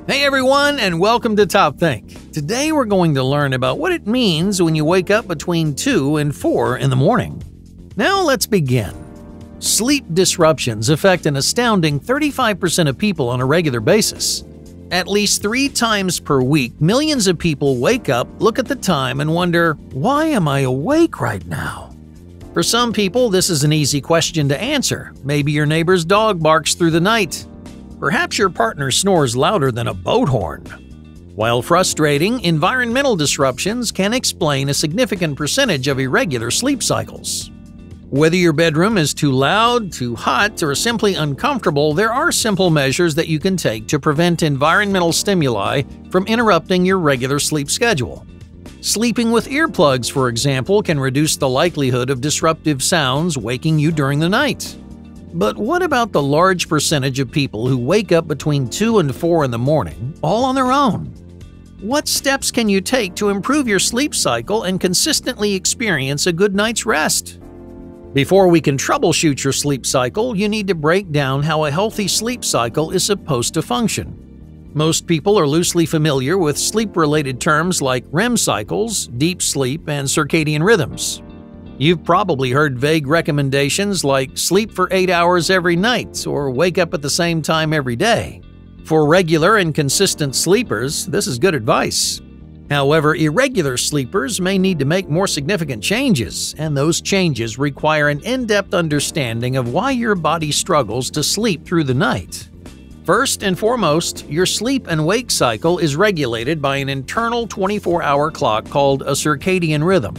Hey everyone, and welcome to Top Think. Today we're going to learn about what it means when you wake up between 2 and 4 in the morning. Now let's begin. Sleep disruptions affect an astounding 35% of people on a regular basis. At least 3 times per week, millions of people wake up, look at the time, and wonder, why am I awake right now? For some people, this is an easy question to answer. Maybe your neighbor's dog barks through the night. Perhaps your partner snores louder than a boat horn. While frustrating, environmental disruptions can explain a significant percentage of irregular sleep cycles. Whether your bedroom is too loud, too hot, or simply uncomfortable, there are simple measures that you can take to prevent environmental stimuli from interrupting your regular sleep schedule. Sleeping with earplugs, for example, can reduce the likelihood of disruptive sounds waking you during the night. But what about the large percentage of people who wake up between 2 and 4 in the morning, all on their own? What steps can you take to improve your sleep cycle and consistently experience a good night's rest? Before we can troubleshoot your sleep cycle, you need to break down how a healthy sleep cycle is supposed to function. Most people are loosely familiar with sleep-related terms like REM cycles, deep sleep, and circadian rhythms. You've probably heard vague recommendations like sleep for 8 hours every night or wake up at the same time every day. For regular and consistent sleepers, this is good advice. However, irregular sleepers may need to make more significant changes, and those changes require an in-depth understanding of why your body struggles to sleep through the night. First and foremost, your sleep and wake cycle is regulated by an internal 24-hour clock called a circadian rhythm.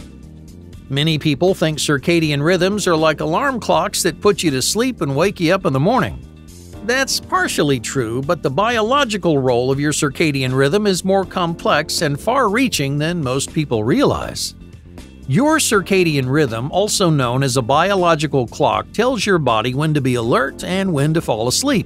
Many people think circadian rhythms are like alarm clocks that put you to sleep and wake you up in the morning. That's partially true, but the biological role of your circadian rhythm is more complex and far-reaching than most people realize. Your circadian rhythm, also known as a biological clock, tells your body when to be alert and when to fall asleep.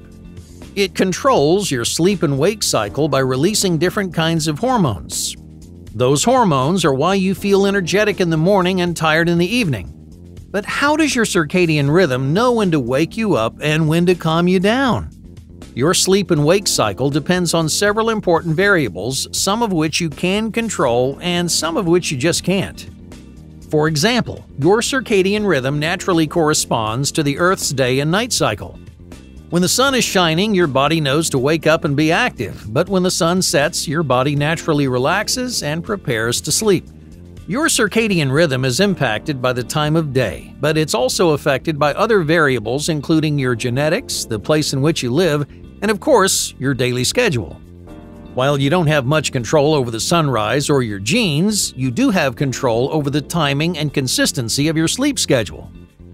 It controls your sleep and wake cycle by releasing different kinds of hormones. Those hormones are why you feel energetic in the morning and tired in the evening. But how does your circadian rhythm know when to wake you up and when to calm you down? Your sleep and wake cycle depends on several important variables, some of which you can control and some of which you just can't. For example, your circadian rhythm naturally corresponds to the Earth's day and night cycle. When the sun is shining, your body knows to wake up and be active, but when the sun sets, your body naturally relaxes and prepares to sleep. Your circadian rhythm is impacted by the time of day, but it's also affected by other variables including your genetics, the place in which you live, and of course, your daily schedule. While you don't have much control over the sunrise or your genes, you do have control over the timing and consistency of your sleep schedule.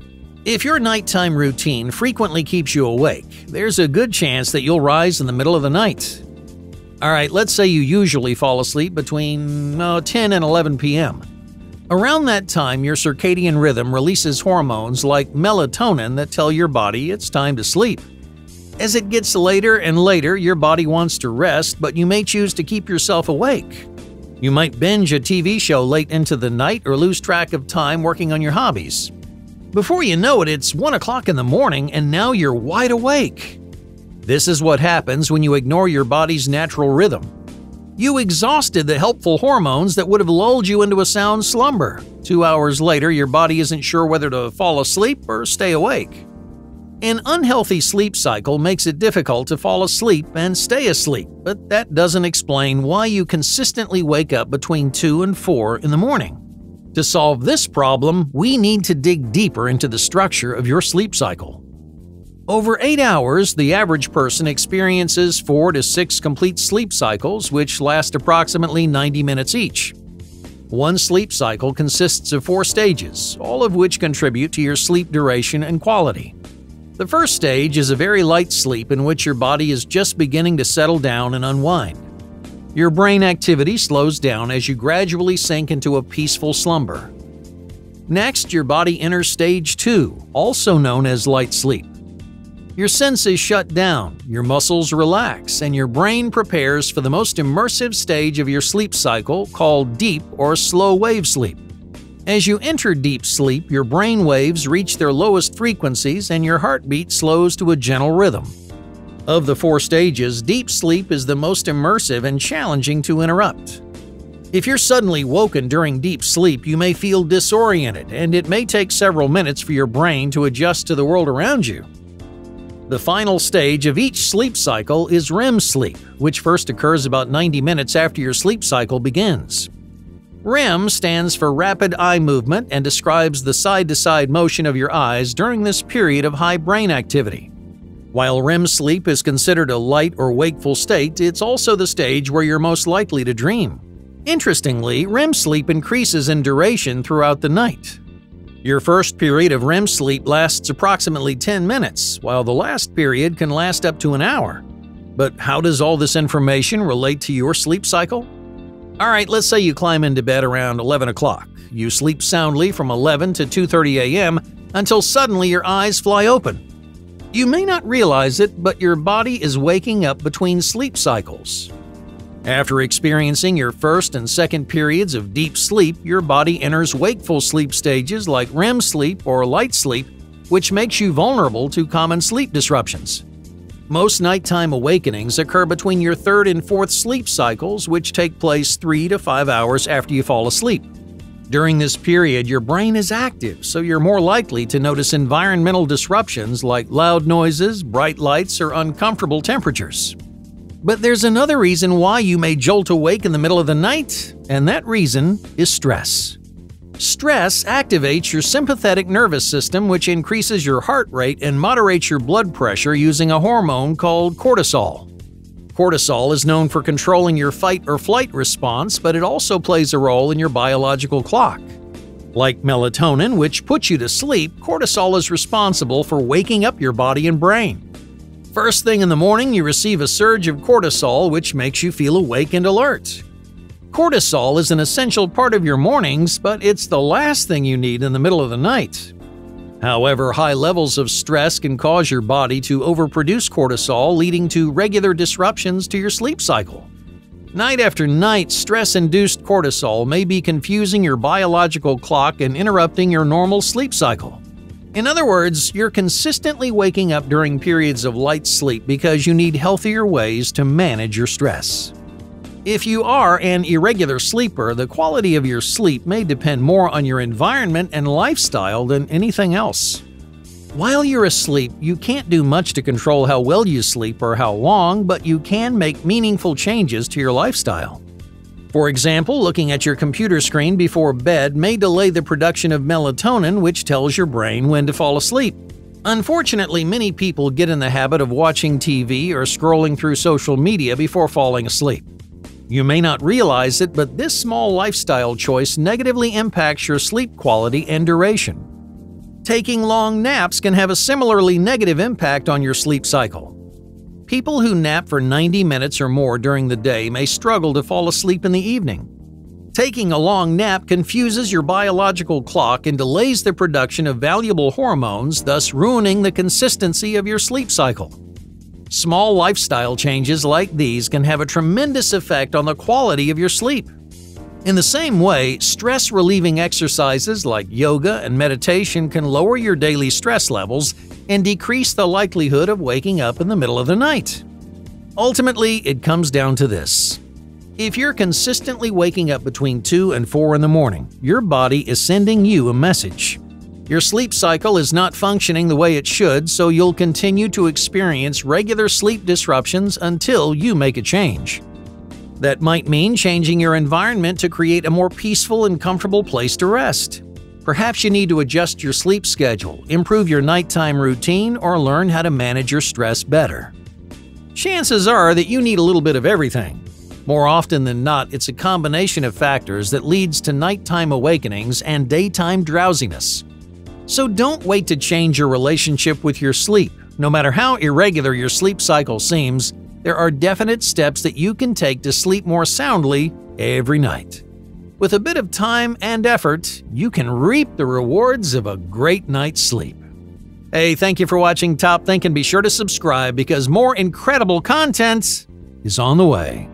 If your nighttime routine frequently keeps you awake, there's a good chance that you'll rise in the middle of the night. Alright, let's say you usually fall asleep between 10 and 11 p.m. Around that time, your circadian rhythm releases hormones like melatonin that tell your body it's time to sleep. As it gets later and later, your body wants to rest, but you may choose to keep yourself awake. You might binge a TV show late into the night or lose track of time working on your hobbies. Before you know it, it's 1 o'clock in the morning and now you're wide awake. This is what happens when you ignore your body's natural rhythm. You exhausted the helpful hormones that would have lulled you into a sound slumber. 2 hours later, your body isn't sure whether to fall asleep or stay awake. An unhealthy sleep cycle makes it difficult to fall asleep and stay asleep, but that doesn't explain why you consistently wake up between 2 and 4 in the morning. To solve this problem, we need to dig deeper into the structure of your sleep cycle. Over 8 hours, the average person experiences 4 to 6 complete sleep cycles, which last approximately 90 minutes each. One sleep cycle consists of 4 stages, all of which contribute to your sleep duration and quality. The first stage is a very light sleep in which your body is just beginning to settle down and unwind. Your brain activity slows down as you gradually sink into a peaceful slumber. Next, your body enters stage 2, also known as light sleep. Your senses shut down, your muscles relax, and your brain prepares for the most immersive stage of your sleep cycle called deep or slow wave sleep. As you enter deep sleep, your brain waves reach their lowest frequencies and your heartbeat slows to a gentle rhythm. Of the 4 stages, deep sleep is the most immersive and challenging to interrupt. If you're suddenly woken during deep sleep, you may feel disoriented, and it may take several minutes for your brain to adjust to the world around you. The final stage of each sleep cycle is REM sleep, which first occurs about 90 minutes after your sleep cycle begins. REM stands for rapid eye movement and describes the side-to-side motion of your eyes during this period of high brain activity. While REM sleep is considered a light or wakeful state, it's also the stage where you're most likely to dream. Interestingly, REM sleep increases in duration throughout the night. Your first period of REM sleep lasts approximately 10 minutes, while the last period can last up to an hour. But how does all this information relate to your sleep cycle? Alright, let's say you climb into bed around 11 o'clock. You sleep soundly from 11 to 2:30 a.m. until suddenly your eyes fly open. You may not realize it, but your body is waking up between sleep cycles. After experiencing your first and second periods of deep sleep, your body enters wakeful sleep stages like REM sleep or light sleep, which makes you vulnerable to common sleep disruptions. Most nighttime awakenings occur between your third and fourth sleep cycles, which take place 3 to 5 hours after you fall asleep. During this period, your brain is active, so you're more likely to notice environmental disruptions like loud noises, bright lights, or uncomfortable temperatures. But there's another reason why you may jolt awake in the middle of the night, and that reason is stress. Stress activates your sympathetic nervous system, which increases your heart rate and moderates your blood pressure using a hormone called cortisol. Cortisol is known for controlling your fight or flight response, but it also plays a role in your biological clock. Like melatonin, which puts you to sleep, cortisol is responsible for waking up your body and brain. First thing in the morning, you receive a surge of cortisol, which makes you feel awake and alert. Cortisol is an essential part of your mornings, but it's the last thing you need in the middle of the night. However, high levels of stress can cause your body to overproduce cortisol, leading to regular disruptions to your sleep cycle. Night after night, stress-induced cortisol may be confusing your biological clock and interrupting your normal sleep cycle. In other words, you're consistently waking up during periods of light sleep because you need healthier ways to manage your stress. If you are an irregular sleeper, the quality of your sleep may depend more on your environment and lifestyle than anything else. While you're asleep, you can't do much to control how well you sleep or how long, but you can make meaningful changes to your lifestyle. For example, looking at your computer screen before bed may delay the production of melatonin, which tells your brain when to fall asleep. Unfortunately, many people get in the habit of watching TV or scrolling through social media before falling asleep. You may not realize it, but this small lifestyle choice negatively impacts your sleep quality and duration. Taking long naps can have a similarly negative impact on your sleep cycle. People who nap for 90 minutes or more during the day may struggle to fall asleep in the evening. Taking a long nap confuses your biological clock and delays the production of valuable hormones, thus ruining the consistency of your sleep cycle. Small lifestyle changes like these can have a tremendous effect on the quality of your sleep. In the same way, stress-relieving exercises like yoga and meditation can lower your daily stress levels and decrease the likelihood of waking up in the middle of the night. Ultimately, it comes down to this. If you're consistently waking up between 2 and 4 in the morning, your body is sending you a message. Your sleep cycle is not functioning the way it should, so you'll continue to experience regular sleep disruptions until you make a change. That might mean changing your environment to create a more peaceful and comfortable place to rest. Perhaps you need to adjust your sleep schedule, improve your nighttime routine, or learn how to manage your stress better. Chances are that you need a little bit of everything. More often than not, it's a combination of factors that leads to nighttime awakenings and daytime drowsiness. So don't wait to change your relationship with your sleep. No matter how irregular your sleep cycle seems, there are definite steps that you can take to sleep more soundly every night. With a bit of time and effort, you can reap the rewards of a great night's sleep. Hey, thank you for watching Top Think, and be sure to subscribe because more incredible content is on the way.